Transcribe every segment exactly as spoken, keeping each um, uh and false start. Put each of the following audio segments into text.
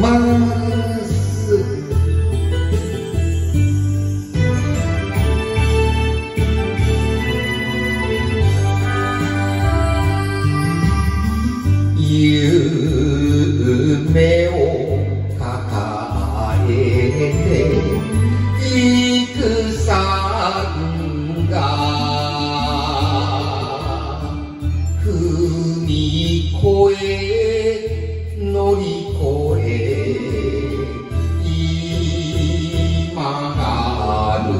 ます夢を抱えていくさんが踏み越え乗り越え今がある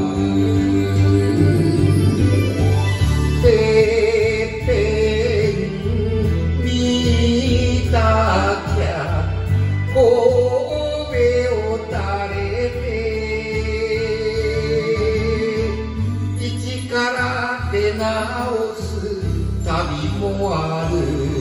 てっぺん見たきゃ神戸を垂れて一から出直す旅もある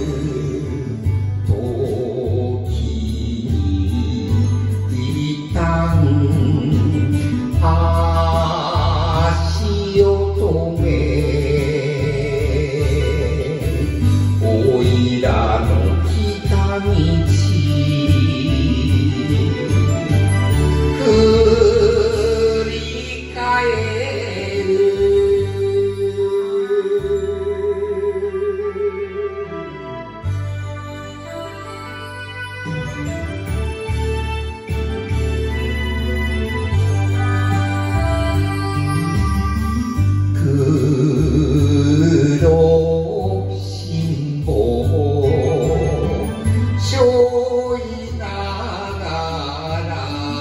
足を止めおいらの来た道繰り返る黒信号背負いながら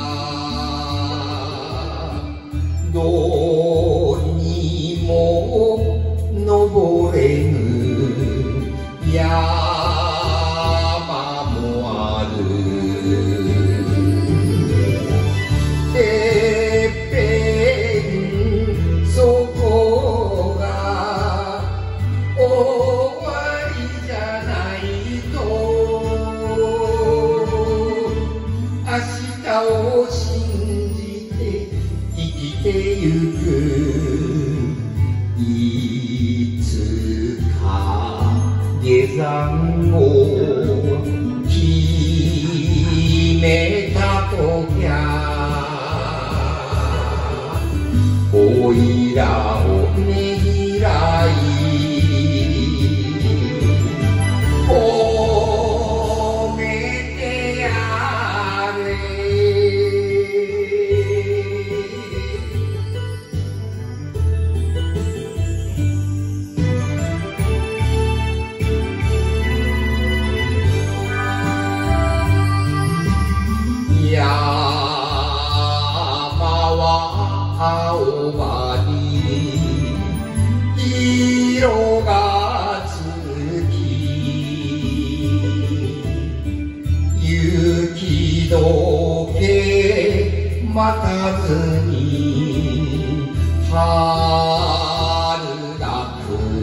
どうにも登れぬ山もあるてっぺんそこ終わりじゃないと明日を信じて生きてゆくいつか下山を決めたときゃおいらをねぎらい山は青葉に色がつき雪解け待たずに春が来る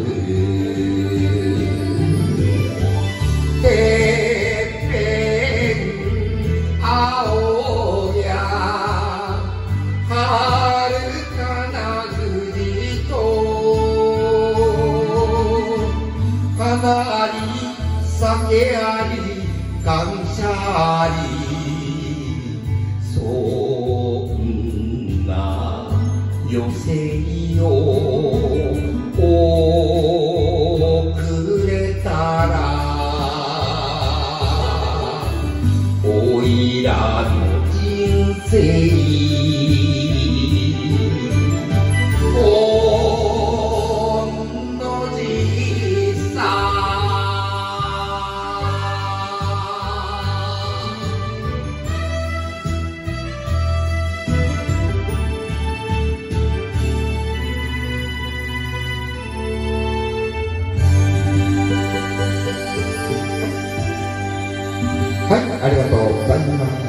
てっぺん青や遥かな富士とかなり酒あり感謝ありそんな余生を遅れたらおいらの人生ほんのじさはい、ありがとうございます。